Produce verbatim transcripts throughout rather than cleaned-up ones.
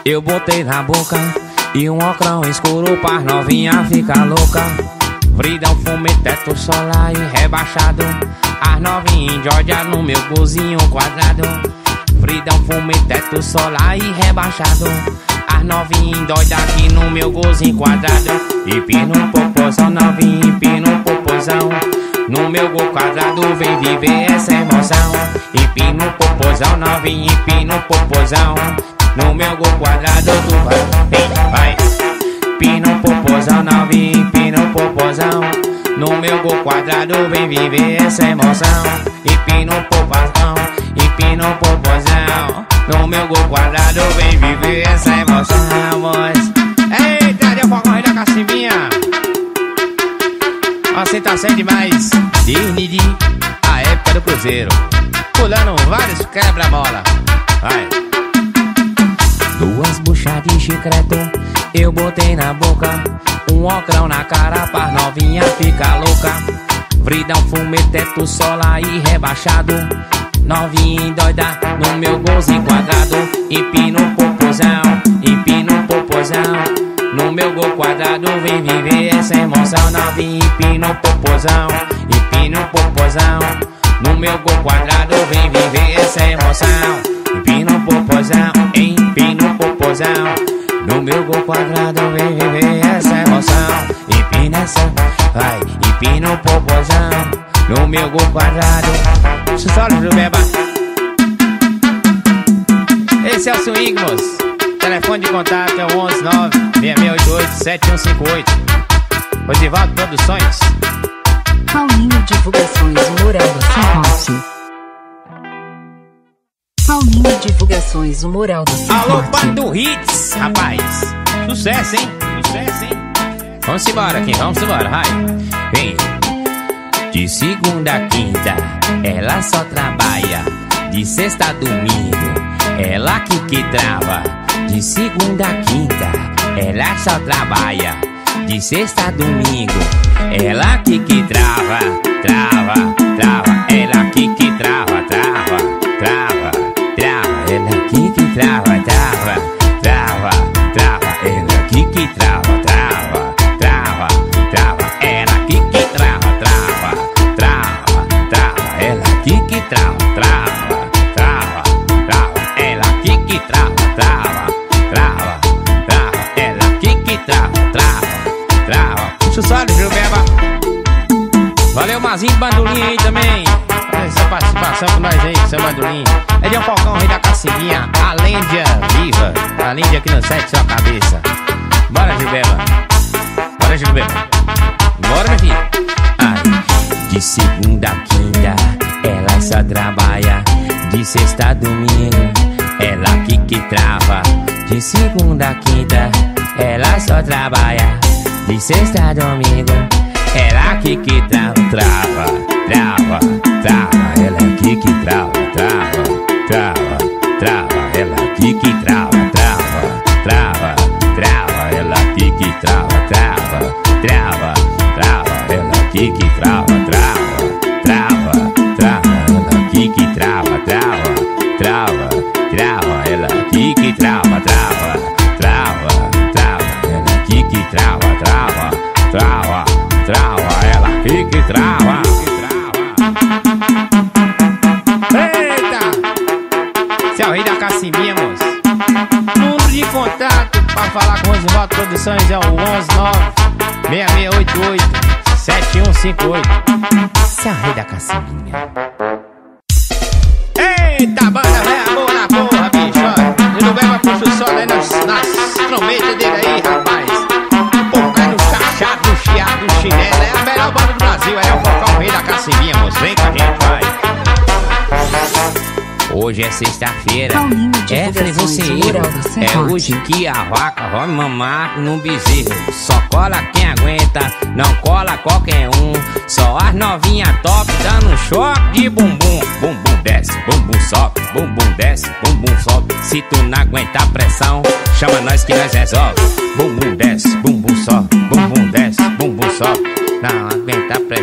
eu botei na boca. E um ocrão escuro pra novinha ficar louca. Vridão, fume, teto solar e rebaixado. As novinhas enjoia no meu cozinho quadrado. Vridão, fume, teto solar e rebaixado. As novinhas endoida aqui no meu gozinho quadrado. Empina o popozão, novinha, empina o popozão. No meu gol quadrado vem viver essa emoção. Empina o popozão, novinha, empina o popozão. No meu gol quadrado tu vai, vem, vai. Empina o popozão, novinha, empina o popozão. No meu gol quadrado vem viver essa emoção. Empina o popozão, empina o popozão. No meu gol quadrado vem viver essa emoção, moço. Eita, deu pra correr da cacimbinha. Você tá sendo demais. Desde a época do cruzeiro, pulando vários quebra-mola. Vai. Duas buchas de chicreto eu botei na boca. Um ocrão na cara pra novinha ficar louca. Vridão, fume, teto solar e rebaixado. Novinha endoida no meu golzinho quadrado. Empina o popozão, empina o popozão. No meu gol quadrado vem viver essa emoção. Novinha, empina o popozão, empina o popozão. No meu gol quadrado vem viver essa emoção. Empina o popozão, empina o popozão. No meu gol quadrado vem viver essa emoção. Empina essa, vai, empina o popozão. No meu gol quadrado. Sucesso do Beba. Esse é o swing, moço. Telefone de contato é o onze nove seis seis oito oito sete um cinco oito. Rosivaldo Produções. Paulinho Divulgações, o Moral da Serrote. Paulinho Divulgações, o Moral da Serrote. Alô, Bando Hits, rapaz. Sucesso, hein? Sucesso, hein? Vamos embora aqui, vamos embora, vai. Vem. De segunda a quinta, ela só trabalha. De sexta a domingo, ela que que trava. De segunda a quinta, ela só trabalha. De sexta a domingo, ela que que trava. Trava, trava, ela que que trava. Trava, trava, trava, ela que que trava. Trava, trava, trava, ela que que trava. Trava, trava, trava, ela que que trava. Trava, trava, trava, ela que que trava. Trava, trava, trava, ela que que trava. Trava, trava, trava, ela que que trava. Trava, trava. Puxa o solo, Jubeba. Valeu, Mazinho, Bandolim aí também. Essa participação com nós aí, seu Bandolim. É de um Falcão, rei da cacimbinha. A Lândia viva. A Lândia aqui no sete, sua cabeça. Bora, Jubeba. Bora, Jubeba. Bora, meu filho. Ai. De segunda a quinta, ela só trabalha. De sexta a domingo, ela que que trava. De segunda a quinta, ela só trabalha. De sexta a domingo, ela que que trava. Trava, trava, trava, ela que que trava. Trava, trava, trava, ela que que trava. Trava, trava, trava, ela que que trava. Trava, trava, trava, ela que que trava. Trava, trava, trava, ela que que trava. Trava, trava, trava, ela que que trava. Trava, trava, trava, ela que que trava. Trava, trava, trava, ela que que trava. Eita! Esse é o rei da cacimbinha, moço. Número de contato pra falar com o Rosivaldo Produções é o onze nove seis seis oito oito sete um cinco oito. Esse é o rei da cacimbinha. Eita, banda velha boa na porra, bicho. E não beba puxa o sol aí nas, nas trombetas dele aí, rapaz. O povo cai no chachado, no chiado, no chinelo. É a melhor banda do Brasil, é o Falcão, rei da cacimbinha, moço. Vem com a gente, vai. Hoje é sexta-feira, é frevoceiro. É hoje que a vaca vai mamar no bezerro. Só cola quem aguenta, não cola qualquer um. Só as novinhas top dando choque de bumbum. Bumbum desce, bumbum sobe, bumbum desce, bumbum sobe. Se tu não aguenta a pressão, chama nós que nós resolve. Bumbum desce, bumbum sobe, bumbum desce, bumbum sobe. Não aguenta a pressão,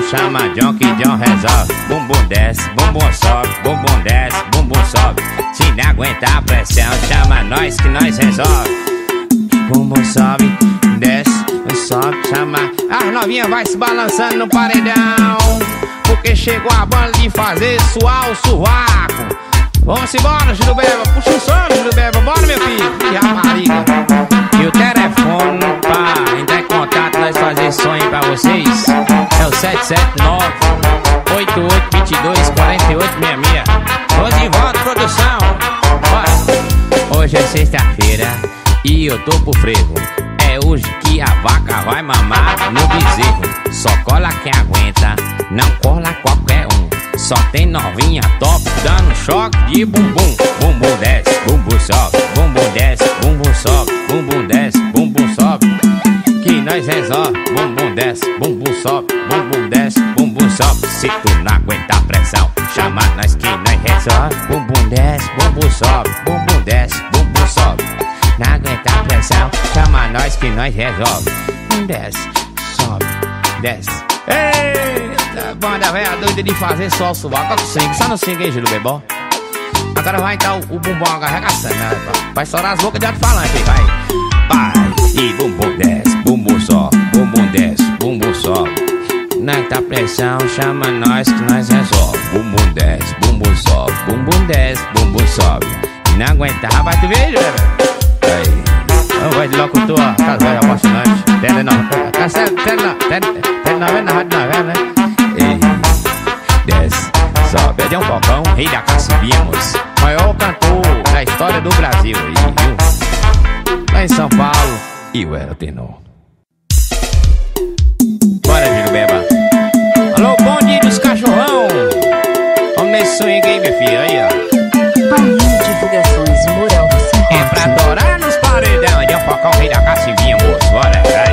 chama John que John resolve. Bumbum desce, bumbum sobe, bumbum desce, bumbum sobe. Se não aguentar a pressão, chama nós que nós resolve. Bumbum sobe, desce, sobe, chama. As novinhas vai se balançando no paredão, porque chegou a banda de fazer suar o sovaco. Vamos embora, Jurubeba, puxa o som, Jurubeba, bora meu filho. Que rapariga. E o telefone pra entrar em contato, nós fazer sonho pra vocês é o sete sete nove, oito oito dois dois, quatro oito seis seis. Vamos de volta, produção. Bora. Hoje é sexta-feira e eu tô pro frevo. É hoje que a vaca vai mamar no bezerro. Só cola quem aguenta, não cola qualquer um. Só tem novinha top, dando choque de bumbum. Bumbum desce, bumbum sobe, bumbum desce, bumbum sobe, bumbum desce, bumbum sobe. Que nós resolve, bumbum desce, bumbum sobe, bumbum desce, bumbum sobe. Se tu não aguenta a pressão, chama nós que nós resolve. Bumbum desce, bumbum sobe, bumbum desce, bumbum sobe. Não aguenta a pressão, chama nós que nós resolve. Desce, sobe, desce. Eita, banda velha doida de fazer só o suvaco com cinco. Só no cinco, hein, Júlio Bebó? Agora vai então o bumbum arregaçando, né? Vai estourar as bocas de alto-falante, vai. Vai, e bumbum desce, bumbum sobe, bumbum desce, bumbum sobe. Não aguenta a pressão, chama nós que nós resolve. Bumbum desce, bumbum sobe, bumbum desce, bumbum sobe. E não aguentar, vai tu ver, Júlio. Aí. Não vai de locutor, tá velho, emocionante. Tele não, tele não, tele não, na rádio não, né? Ei, desce, sobe, é de um balcão, rei da cacimbinha, moço. Maior cantor da história do Brasil aí, viu? Lá em São Paulo, e o era tenor. Bora, Júlio Beba. Alô, bonde dos cachorrão. Vamos nesse swing aí, meu filho, aí, ó. Paulinho Divulgações Moral do Serrote. É pra adorar nos paredão, de um focão, rei da cacimbinha, moço, bora, vai.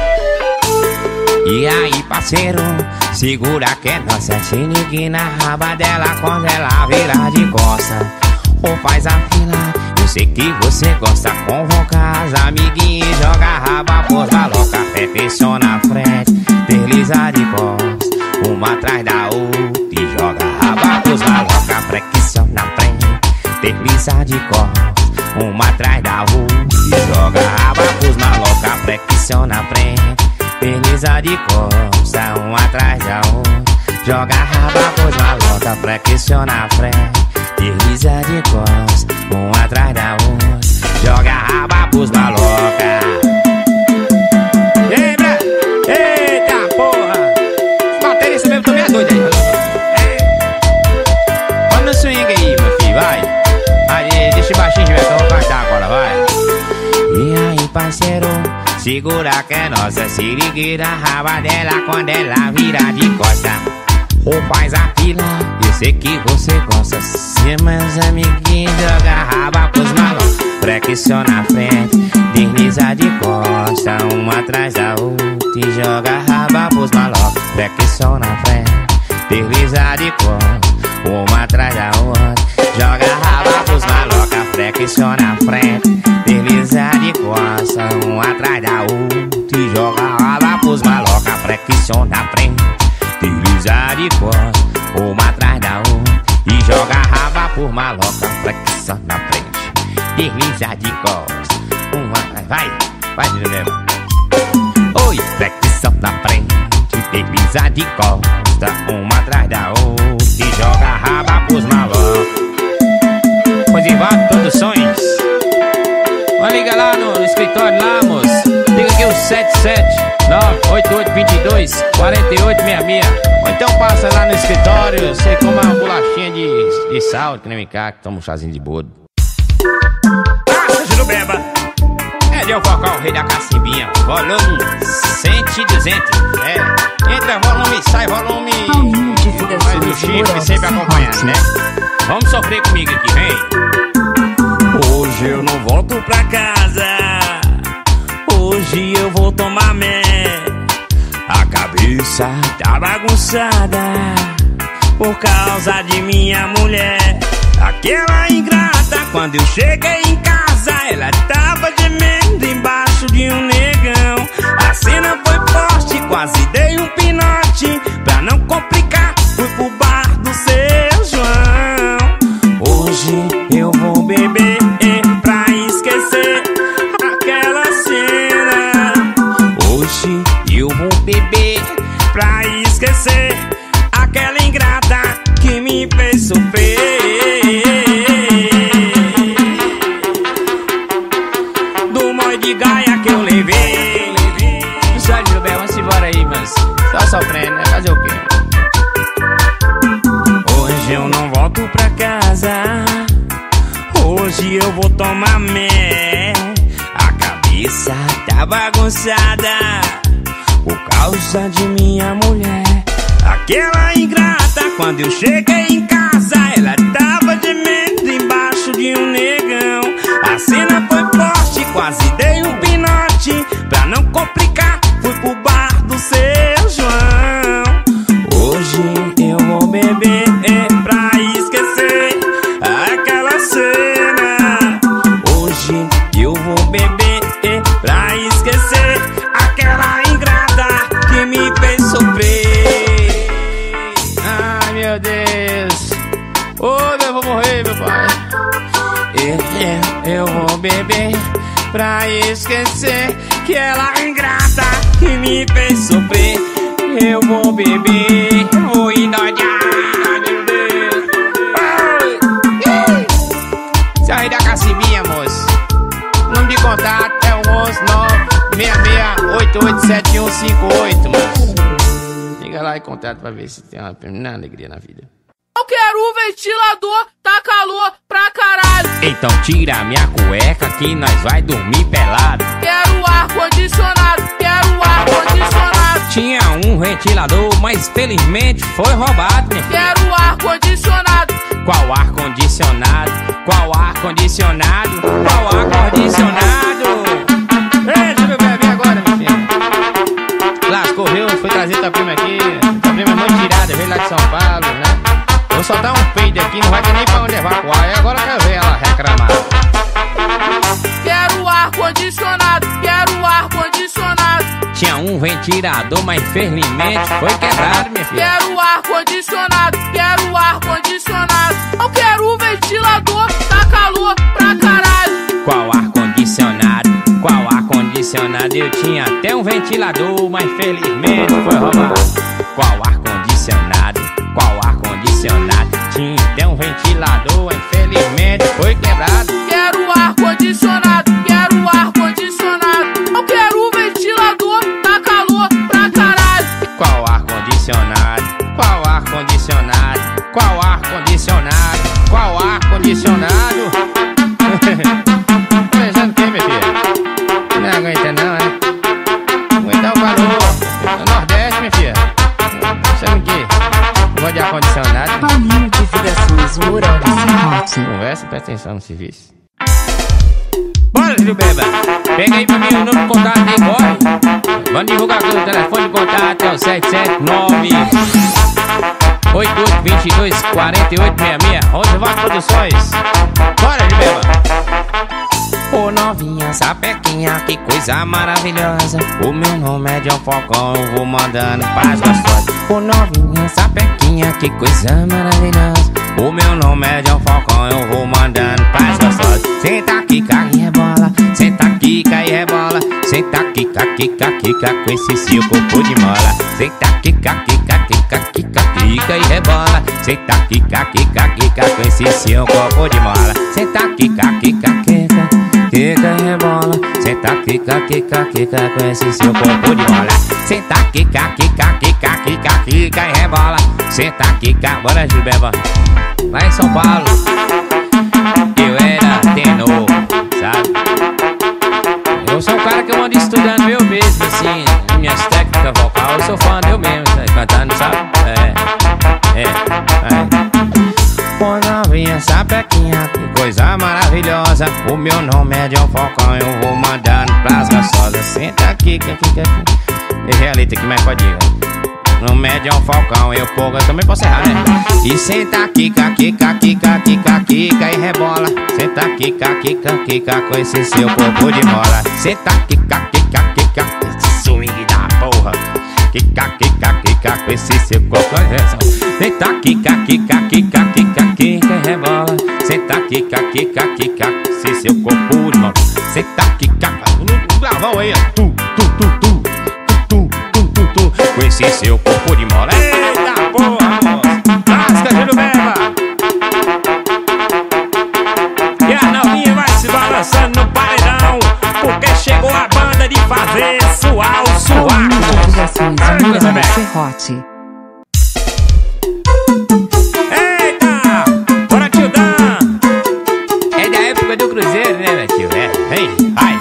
E aí, parceiro, segura que é nossa. Se ligue na raba dela quando ela virar de costa. Ou faz a fila, eu sei que você gosta. Convoca as amiguinhas e joga a raba por maloca. Perfeciona a frente, desliza de costas, uma atrás da outra e joga a raba pros maloca. Flexiona a frente, desliza de costas, uma atrás da outra e joga a raba pros maloca. Flexiona a frente, desliza de costa, um atrás da outra, joga a raba pros maloca. Flexiona a frente, desliza de costa, um atrás da outra, joga a raba pros maloca. Lembra? Eita porra! Baterista mesmo também é doido aí. Olha no swing aí, meu filho, vai. Aí, deixa baixinho, vai, então vou cantar agora, vai. E aí, parceiro, segura que é nossa. Se ligue na raba dela quando ela vira de costa. Ou faz a fila, eu sei que você gosta. Se meus amiguinhos joga a raba pros malocos. Flexiona a frente, desliza de costa, uma atrás da outra e joga a raba pros malocos. Flexiona a frente, desliza de costa, uma atrás da outra, joga a raba pros malocos. Flexiona a frente, desliza de costa, um atrás da outra e joga a raba pros malocos. Flexiona a frente, desliza de costa, uma atrás da outra e joga a raba por maloca. Flexiona na frente, desliza de costa, uma... Vai, vai, Juliana. Oi, flexiona na frente, desliza de costa, uma atrás da outra e joga a raba pros malocos. Pois Ivan Produções. Vai ligar lá no, no escritório lá, moço. Liga aqui o sete sete nove, oito oito dois dois, quatro oito seis seis. Ou então passa lá no escritório, você come uma bolachinha de, de sal, que nem me caca, toma um chazinho de bodo. Passa, Jurubeba! É de um focal, rei da cacimbinha. Volume cem e duzentos. É, entra volume e sai volume. Paulinho Divulgações Mas o chifre Moral do sempre acompanhando, Serrote. né? Vamos sofrer comigo aqui, vem. Hoje eu não volto pra casa, hoje eu vou tomar mé. A cabeça tá bagunçada por causa de minha mulher. Aquela ingrata, quando eu cheguei em casa, ela tava gemendo embaixo de um negão. A cena foi forte, quase dei um pinote pra não levei. Só de Gilberto, vamos embora aí, mas só sofrendo, né? Fazer o quê? Hoje eu não volto pra casa, hoje eu vou tomar mé. A cabeça tá bagunçada por causa de minha mulher. Aquela ingrata, quando eu cheguei em casa, ela tava gemendo embaixo de um negão. A cena foi forte, quase dei um pinote. Pra não complicar, fui pro bar do seu João. Hoje eu vou beber pra esquecer aquela cena. Hoje eu vou beber pra esquecer aquela ingrata que me fez sofrer. Ai, meu Deus. Ô, eu vou morrer, meu pai. Eu, eu vou beber pra esquecer que ela ingrata que me fez sofrer. Eu vou beber, vou endoidar, meu Deus. Saí da Cacimbinha, moço. O número de contato é o onze nove seis seis oito oito sete um cinco oito, moço. Liga lá e contato pra ver se tem uma, uma alegria na vida. Eu quero o ventilador, tá calor pra caralho. Então tira a minha cueca que nós vai dormir pelado. Quero o ar-condicionado, quero o ar-condicionado. Tinha um ventilador, mas felizmente foi roubado, minha filha. Quero o ar-condicionado. Qual ar-condicionado? Qual ar-condicionado? Qual ar-condicionado? Ei, deixa eu beber agora, minha filha. Lascou, viu? Fui trazer tua prima aqui. Tua prima é muito tirada, veio lá de São Paulo, né? Vou soltar um peido aqui, não vai ter nem pra onde evacuar. E agora eu quero ver ela reclamar. Quero o ar-condicionado, quero o ar-condicionado. Tinha um ventilador, mas infelizmente foi quebrado, minha filha. Quero o ar-condicionado, quero o ar-condicionado. Eu quero o ventilador, tá calor pra caralho. Qual ar-condicionado? Qual ar-condicionado? Eu tinha até um ventilador, mas felizmente foi roubado. Qual ar-condicionado? Qual ar-condicionado? Tinha até um ventilador, infelizmente foi quebrado. Quero o ar-condicionado, quero o ar-condicionado. Eu quero o ventilador, tá calor pra caralho. Qual ar-condicionado? Qual ar-condicionado? Qual ar-condicionado? Qual ar-condicionado? Tá pensando o que, minha filha? Não aguenta não, né? Aguentar o calor. No Nordeste, minha filha. Sabe o que? Negócio de ar-condicionado. Paulinho Divulgações Mouradas e Hot. Conversa, presta atenção no serviço. Bora, Gilberto. Pega aí pra mim o número de contato aí, bora. Vamos divulgar aqui o telefone de contato, é o sete sete nove oito oito dois dois quatro oito seis seis. Roosevelt Produções. Bora, Gilberto. Ô novinha, sapequinha, que coisa maravilhosa. O meu nome é John Falcão, eu vou mandando paz gostosas. Ô novinha, sapequinha, que coisa maravilhosa. O meu nome é John Falcão, eu vou mandando paz gostosas. Senta aqui, cai e rebola. Senta aqui, cai e rebola. Senta aqui, caquica, quica, com esse seu corpo de mola. Senta aqui, caquica, quica, quica, quica e rebola. Senta aqui, caquica, quica, com esse seu corpo de mola. Senta aqui, caquica, quica, quica e rebola. Senta aqui, caquica, quica, com esse seu corpo de mola. Senta aqui, caquica, quica, quica, quica e rebola. Senta aqui, caquica, bora Gilberto. Lá em São Paulo eu era tenor, sabe? Eu sou um cara que eu ando estudando eu mesmo, assim, minhas técnicas vocal. Eu sou fã de eu mesmo, sabe? Cantando, sabe? É, é, é. Pô, novinha, sapequinha, que coisa maravilhosa. O meu nome é John Falcão, eu vou mandando pras gostosas. Senta aqui, aqui, aqui, aqui. Deixei a letra aqui, mas pode ir. No médio é um falcão, eu pouco, eu também posso errar, né? E senta aqui, caquica, quica, quica, quica e rebola. Senta aqui, caquica, quica, com esse seu corpo de mola. Senta aqui, caquica, quica, esse swing da porra. Quica, quica, quica, com esse seu corpo de mola. Senta aqui, caquica, quica, quica, quica e rebola. Senta aqui, caquica, quica, com esse seu corpo de mola. Senta aqui, caca, gravão aí, ó. Tu, tu, tu, tu. Com esse seu corpo de mola. Eita porra, moça. Lasca, Júlio Beba. E a novinha vai se balançando no paredão, porque chegou a banda de fazer suar o suar. Paulinho Divulgações Mourão Serrote. Eita, bora tio Dan. É da época do Cruzeiro, né, meu tio? É, vem, vai.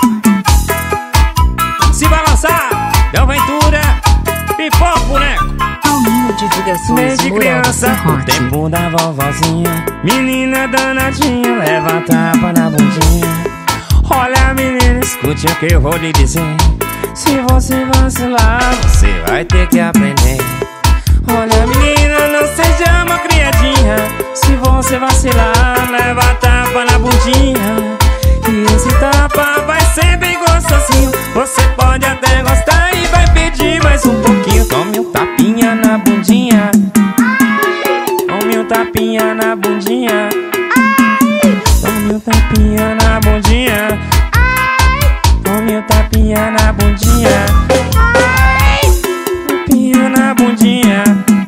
Se balançar, Del Ventura, pipoca, boneco. Paulinho Divulgações Desde Mourão criança, no Serrote. tempo da vovozinha, menina danadinha, leva tapa na bundinha. Olha menina, escute o que eu vou lhe dizer. Se você vacilar, você vai ter que aprender. Olha menina, não seja uma criadinha. Se você vacilar, leva tapa na bundinha. E esse tapa vai ser bem gostosinho. Você pode até gostar e vai pedir mais um pouquinho. Tome um tapinha na bundinha. Tome um tapinha na bundinha. Tome um tapinha na bundinha. Tome um tapinha na bundinha. Tapinha na bundinha.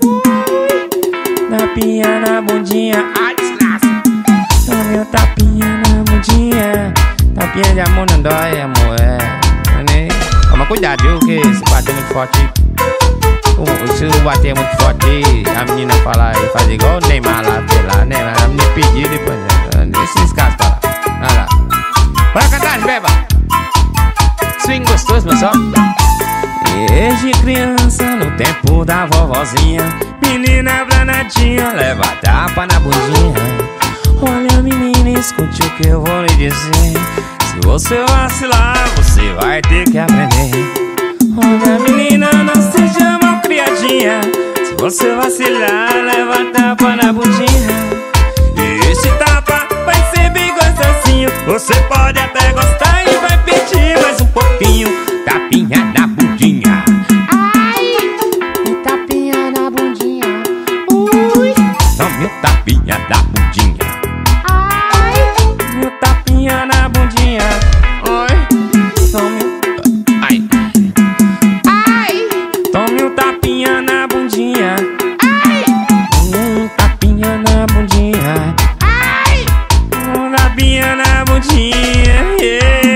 Tapinha na bundinha. Ai, desgraça. Tome um tapinha na bundinha. Tapinha de amor não dói, amor. É. Toma cuidado, viu? Que se bater muito forte, se bater muito forte, a menina falar e fazer igual o Neymar lá, lá, né? A menina pediu depois. Esses casos pra lá. Vai lá. Bora cantar, beba. Swing gostoso, meu só. Desde criança, no tempo da vovozinha, menina branadinha, leva tapa na bundinha. Olha menina, escute o que eu vou lhe dizer. Se você vacilar, você vai ter que aprender. Olha menina, não seja mal criadinha. Se você vacilar, leva tapa na bundinha. E esse tapa vai ser bem gostosinho. Você pode até gostar e vai pedir mais um pouquinho. Tapinha na bundinha. Ai, tapinha na bundinha. Ui, tome um tapinha na bundinha. Ai, meu tapinha na bundinha. Oi, tome. Ai, ai, tome um tapinha na bundinha. Ai, um tapinha na bundinha. Ai, um tapinha na bundinha. Yeah.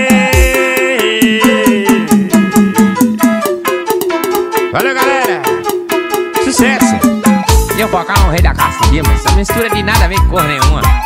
Valeu, galera! Sucesso! E eu focar um rei da caça, mas essa mistura de nada a ver com cor nenhuma.